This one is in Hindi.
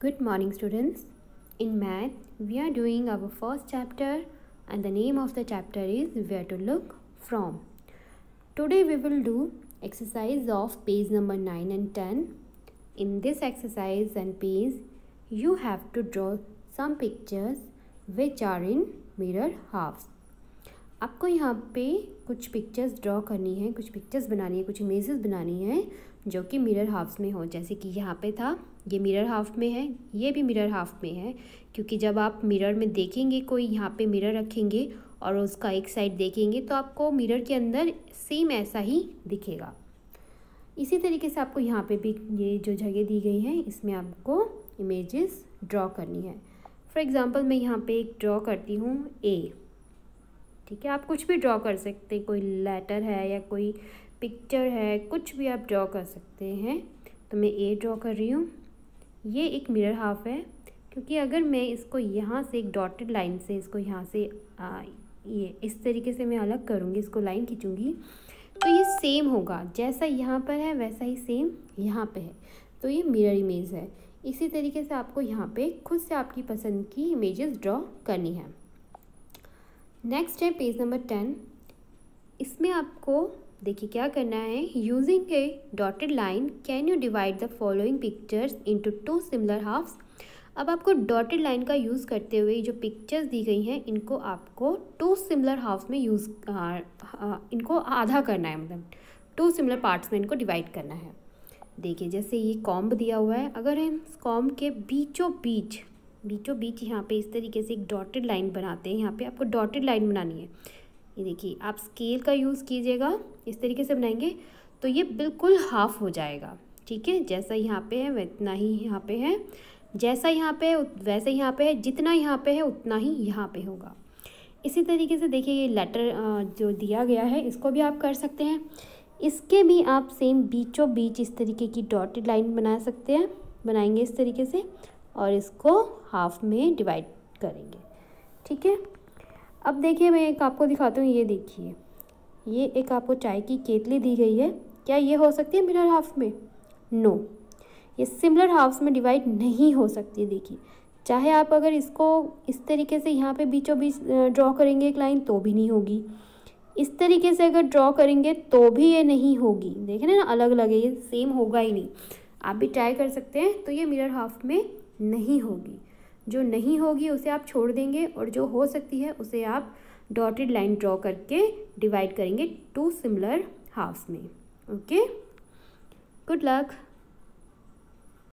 Good morning, students. In math, we are doing our first chapter, and the name of the chapter is Where to Look From. Today, we will do exercise of page number 9 and 10. In this exercise and page, you have to draw some pictures which are in mirror halves. आपको यहाँ पे कुछ पिक्चर्स ड्रॉ करनी है, कुछ पिक्चर्स बनानी है, कुछ इमेजेस बनानी है जो कि मिरर हाफ्स में हो। जैसे कि यहाँ पे था, ये मिरर हाफ में है, ये भी मिरर हाफ में है, क्योंकि जब आप मिरर में देखेंगे, कोई यहाँ पे मिरर रखेंगे और उसका एक साइड देखेंगे तो आपको मिरर के अंदर सेम ऐसा ही दिखेगा। इसी तरीके से आपको यहाँ पे भी ये जो जगह दी गई है इसमें आपको इमेजेस ड्रॉ करनी है। फॉर एग्ज़ाम्पल मैं यहाँ पे एक ड्रॉ करती हूँ ए। ठीक है, आप कुछ भी ड्रॉ कर सकते हैं, कोई लेटर है या कोई पिक्चर है, कुछ भी आप ड्रॉ कर सकते हैं। तो मैं ए ड्रॉ कर रही हूँ। ये एक मिरर हाफ है, क्योंकि अगर मैं इसको यहाँ से एक डॉटेड लाइन से इसको यहाँ से ये इस तरीके से मैं अलग करूँगी, इसको लाइन खींचूँगी तो ये सेम होगा, जैसा यहाँ पर है वैसा ही सेम यहाँ पे है। तो ये मिरर इमेज है। इसी तरीके से आपको यहाँ पे खुद से आपकी पसंद की इमेजेस ड्रॉ करनी है। नेक्स्ट है पेज नंबर 10। इसमें आपको देखिए क्या करना है। Using a dotted line can you divide the following pictures into two similar halves. अब आपको डॉटेड लाइन का यूज़ करते हुए जो पिक्चर्स दी गई हैं इनको आपको टू सिमिलर हाफ्स में इनको आधा करना है, मतलब टू सिमिलर पार्ट्स में इनको डिवाइड करना है। देखिए जैसे ये कॉम्ब दिया हुआ है, अगर हम इस कॉम्ब के बीचों बीच यहाँ पे इस तरीके से एक डॉटेड लाइन बनाते हैं। यहाँ पे आपको डॉटेड लाइन बनानी है। ये देखिए आप स्केल का यूज़ कीजिएगा, इस तरीके से बनाएंगे तो ये बिल्कुल हाफ हो जाएगा। ठीक है, जैसा यहाँ पे है वैतना ही यहाँ पे है, जैसा यहाँ पे है वैसे यहाँ पे है, जितना यहाँ पे है उतना ही यहाँ पे होगा। इसी तरीके से देखिए ये लेटर जो दिया गया है इसको भी आप कर सकते हैं। इसके भी आप सेम बीचों बीच इस तरीके की डॉटेड लाइन बना सकते हैं, बनाएंगे इस तरीके से और इसको हाफ में डिवाइड करेंगे। ठीक है, अब देखिए मैं एक आपको दिखाता हूँ। ये देखिए ये एक आपको चाय की केतली दी गई है, क्या ये हो सकती है मिरर हाफ में? नो, ये सिमिलर हाफ्स में डिवाइड नहीं हो सकती है। देखिए चाहे आप अगर इसको इस तरीके से यहाँ पे बीचों बीच ड्रॉ करेंगे एक लाइन तो भी नहीं होगी, इस तरीके से अगर ड्रॉ करेंगे तो भी ये नहीं होगी। देखें ना, अलग अलग है, ये सेम होगा ही नहीं। आप भी ट्राई कर सकते हैं। तो ये मिरर हाफ में नहीं होगी। जो नहीं होगी उसे आप छोड़ देंगे और जो हो सकती है उसे आप डॉटेड लाइन ड्रॉ करके डिवाइड करेंगे टू सिमिलर हाफ्स में। Okay, good luck.